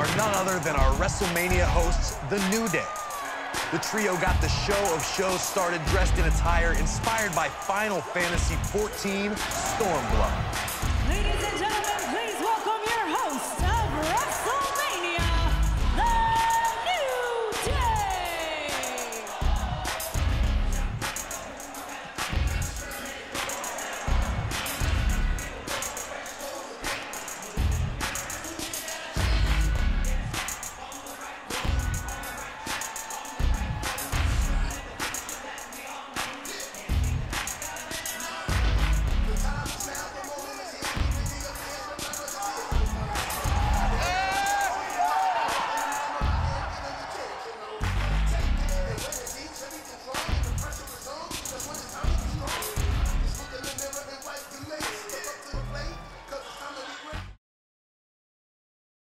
are none other than our WrestleMania hosts, The New Day. The trio got the show of shows started dressed in attire inspired by Final Fantasy XIV Stormblood.